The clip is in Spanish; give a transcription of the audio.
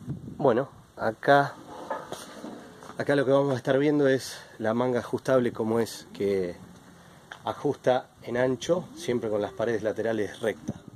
Bueno, acá lo que vamos a estar viendo es la manga ajustable, como es que ajusta en ancho, siempre con las paredes laterales rectas.